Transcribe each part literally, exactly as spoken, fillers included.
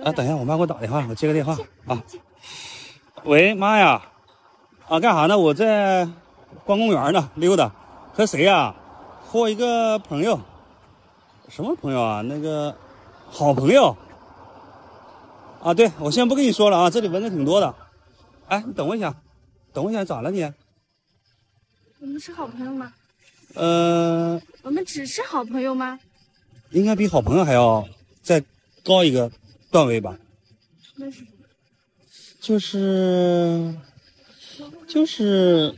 啊，等一下，我妈给我打电话，我接个电话啊。喂，妈呀，啊，干啥呢？我在逛公园呢，溜达。和谁呀？和我一个朋友。什么朋友啊？那个好朋友。啊，对，我先不跟你说了啊，这里蚊子挺多的。哎，你等我一下，等我一下，咋了你？ 我们是好朋友吗？ 呃， 我们只是好朋友吗？ 应该比好朋友还要再高一个段位吧。 那是就是就是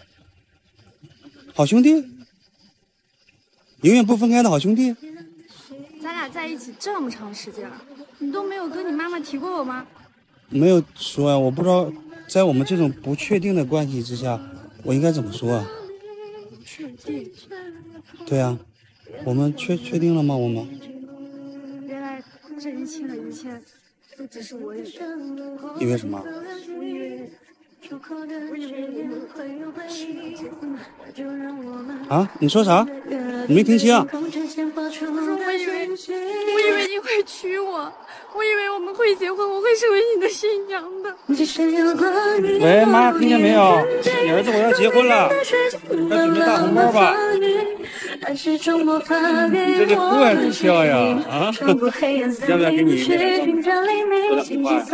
好兄弟，永远不分开的好兄弟。 咱俩在一起这么长时间了，你都没有跟你妈妈提过我吗？ 没有说呀，我不知道在我们这种不确定的关系之下，我应该怎么说啊？ 确定？ 对呀、啊，我们确确定了吗？我们原来这一切的一切都只是我以为。 因为什么？ 我以为，我以为我们会结婚。 啊？你说啥？你没听清啊？ 我说我以为，我以为你会娶我，我以为我们会结婚，我会成为你的新娘的。 喂，妈，听见没有？你儿子我要结婚了，快准备大红包吧。你这是哭还是笑呀？啊？要不要给你说两句话？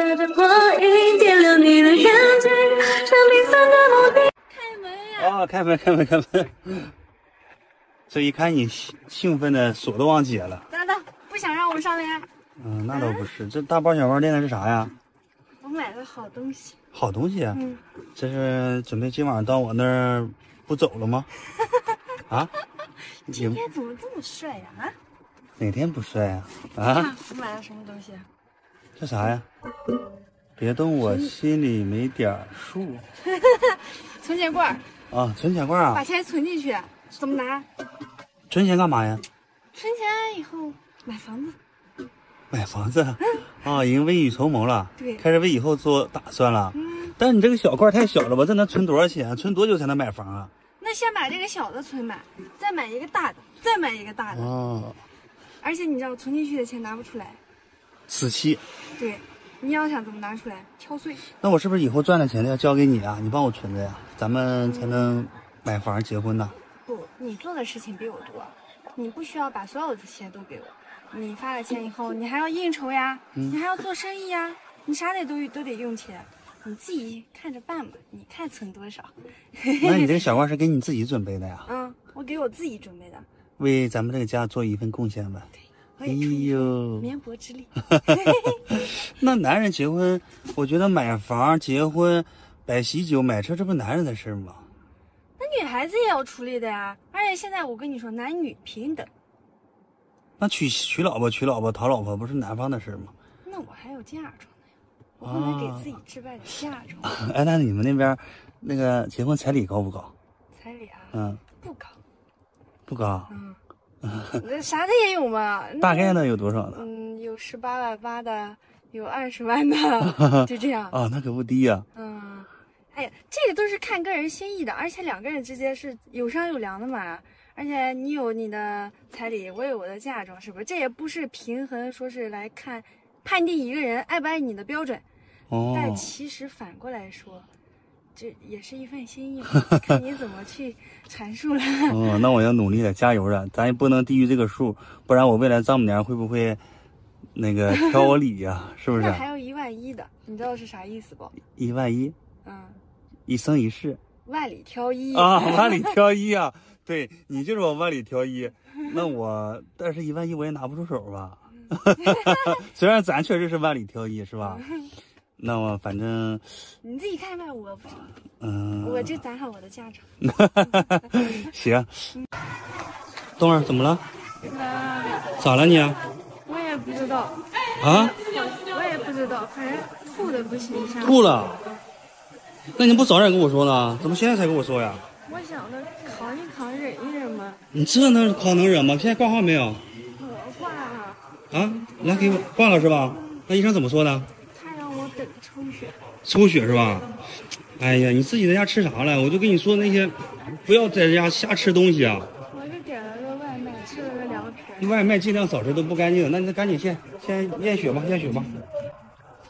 开门呀！ 啊，开门，开门，开门。这一看你兴兴奋的锁都忘解了。 咋的？不想让我上来呀？ 嗯，那倒不是。这大包小包练的是啥呀？ 我买了好东西。 好东西啊！ 嗯， 这是准备今晚到我那儿不走了吗？啊？ 今天怎么这么帅呀？啊？ 哪天不帅呀？啊？ 啊，我买了什么东西？ 这啥呀？别动我心里没点数。 存钱罐。 啊，存钱罐啊！ 把钱存进去，怎么拿？ 存钱干嘛呀？ 存钱以后买房子。 买房子啊、哦，已经未雨绸缪了， 对， 开始为以后做打算了。嗯，但是你这个小罐太小了吧？这能存多少钱？存多久才能买房啊？ 那先把这个小的存满，再买一个大的，再买一个大的。 哦， 而且你知道存进去的钱拿不出来， 死期。 对，你要想怎么拿出来，敲碎。 那我是不是以后赚的钱要交给你啊？你帮我存着呀，咱们才能买房结婚呢？ 不，你做的事情比我多，你不需要把所有的钱都给我。你发了钱以后，你还要应酬呀，嗯、你还要做生意呀，你啥得都都得用钱，你自己看着办吧。你看存多少？ 那你这个小罐是给你自己准备的呀？ 嗯，我给我自己准备的， 为咱们这个家做一份贡献吧。 对，哎呦，绵薄之力。 那男人结婚，我觉得买房、结婚、摆喜酒、买车，这不是男人的事吗？ 那女孩子也要出力的呀，而且现在我跟你说，男女平等。 那娶娶老婆、娶老婆、讨老婆，不是男方的事吗？ 那我还有嫁妆呢，我不能给自己置办点嫁妆。 啊、哎，那你们那边那个结婚彩礼高不高？ 彩礼啊， 嗯， 不高， 不高。 嗯，那啥的也有嘛。 大概呢有多少呢？ 嗯，有十八万八的，有二十万的，就这样。 啊，那可不低呀、 啊。嗯，哎呀，这个都是看个人心意的，而且两个人之间是有商有量的嘛。而且你有你的彩礼，我有我的嫁妆，是不是？这也不是平衡，说是来看判定一个人爱不爱你的标准。哦。但其实反过来说，这也是一份心意嘛，看你怎么去阐述了。 哦，那我要努力的，加油了，咱也不能低于这个数，不然我未来丈母娘会不会那个挑我理呀、啊？是不是？ 那还有一万一的，你知道是啥意思不？ 一万一。 嗯。 一生一世。 万里挑一啊，万里挑一啊。对，你就是我万里挑一，那我但是一万一我也拿不出手吧。虽然咱确实是万里挑一，是吧？那我反正你自己看吧，我不， 嗯， 我就攒好我的嫁妆。 行，冬儿怎么了？咋了你啊？ 我也不知道。 啊？ 我也不知道，反正吐的不行。 吐了？那你不早点跟我说呢？怎么现在才跟我说呀？ 我想着扛一扛，忍一忍嘛。 你这能扛能忍吗？现在挂号没有？ 我挂了。 啊，来给我挂了是吧？那医生怎么说的？ 他让我等抽血。 抽血是吧？哎呀，你自己在家吃啥了？我就跟你说那些，不要在家瞎吃东西啊。 我就点了个外卖，吃了个凉皮。 外卖尽量少吃，都不干净。那你赶紧先先验血吧，验血吧。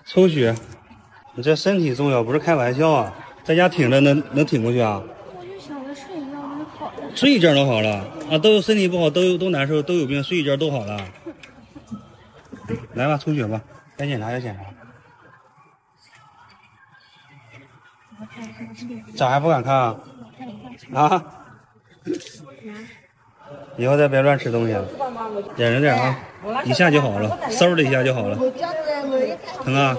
抽血，你这身体重要，不是开玩笑啊！在家挺着能能挺过去啊？ 我就想着睡一觉能好了。 睡一觉都好了啊？都身体不好，都都难受，都有病，睡一觉都好了。来吧，抽血吧，该检查就检查。咋还不敢看啊？啊？以后再别乱吃东西了，忍着点啊，一下就好了，嗖的一下就好了。疼啊？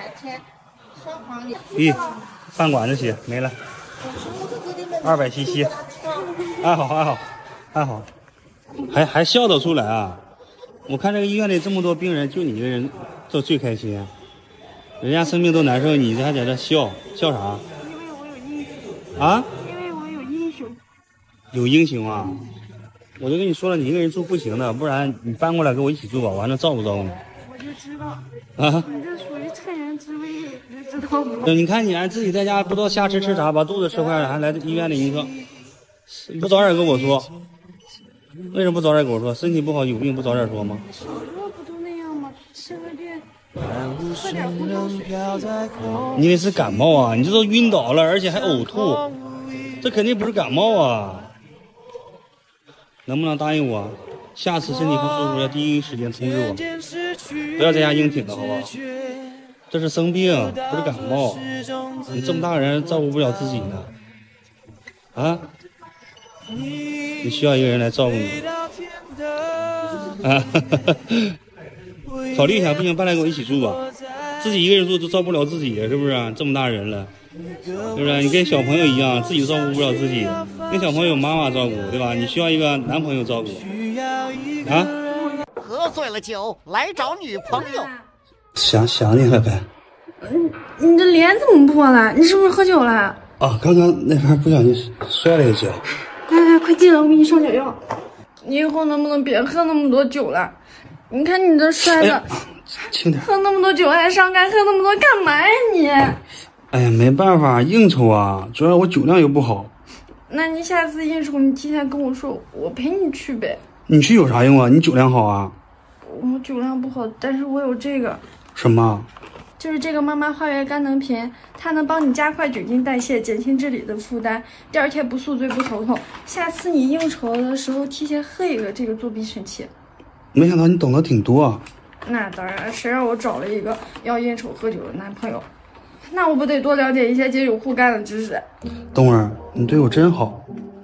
咦，半管子血没了，二百 C C， 还好还好还好，还还笑得出来啊！我看这个医院里这么多病人，就你一个人这最开心，人家生病都难受，你这还在这笑笑啥？ 因为我有英雄啊？ 因为我有英雄。 有英雄啊！我就跟你说了，你一个人住不行的，不然你搬过来跟我一起住吧，我还能照顾照顾你。 我就知道， 啊， 你这属于趁人之危，你知道吗？ 你看你还自己在家不知道瞎吃吃啥，把肚子吃坏了，还来医院里，你说你不早点跟我说？为什么不早点跟我说？身体不好有病不早点说吗？ 小时候不都那样吗？吃个病，喝点胡椒水。 你以为是感冒啊？你这都晕倒了，而且还呕吐，这肯定不是感冒啊！能不能答应我，下次身体不舒服要第一时间通知我，不要在家硬挺了，好不好？这是生病，不是感冒。你这么大个人照顾不了自己呢，啊？你需要一个人来照顾你啊！考虑一下，不行，搬来跟我一起住吧。自己一个人住都照顾不了自己，是不是？这么大人了，是不是？你跟小朋友一样，自己照顾不了自己，跟小朋友妈妈照顾，对吧？你需要一个男朋友照顾啊！ 喝醉了酒来找女朋友， 想想你了呗。 你你这脸怎么破了？你是不是喝酒了？ 啊，刚刚那边不小心摔了一跤。 来来，快进来，我给你上脚药。你以后能不能别喝那么多酒了？你看你这摔的， 哎、轻点。 喝那么多酒还伤肝，喝那么多干嘛呀你？ 哎呀，没办法，应酬啊，主要我酒量又不好。 那你下次应酬，你提前跟我说，我陪你去呗。 你去有啥用啊？你酒量好啊。 我酒量不好，但是我有这个。 什么？ 就是这个妈妈花园肝能平，它能帮你加快酒精代谢，减轻智力的负担，第二天不宿醉不头痛。下次你应酬的时候提前喝一个这个作弊神器。 没想到你懂得挺多啊。 那当然，谁让我找了一个要应酬喝酒的男朋友，那我不得多了解一些解酒护肝的知识。 冬儿，你对我真好。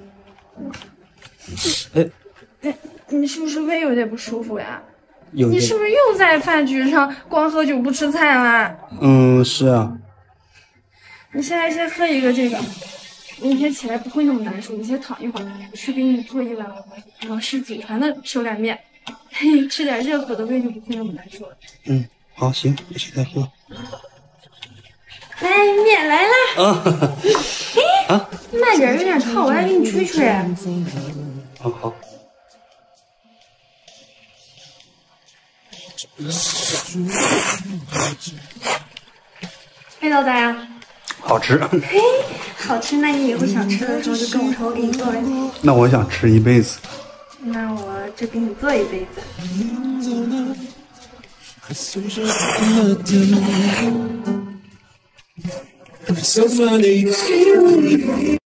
哎哎，你是不是胃有点不舒服呀？ 有你是不是又在饭局上光喝酒不吃菜啦？ 嗯，是啊。 你现在先喝一个这个，明天起来不会那么难受。你先躺一会儿，我去给你做一碗王氏祖传的手擀面，嘿，吃点热乎的，胃就不会那么难受了。 嗯，好，行，我现在喝。 来，面来啦！ 啊哎，啊，慢点，有点烫，我来给你吹吹。 好好。 味道咋样？ 好吃。 嘿，好吃，那你以后想吃的时候就跟我说，我给你做呗。 那我想吃一辈子。 那我就给你做一辈子。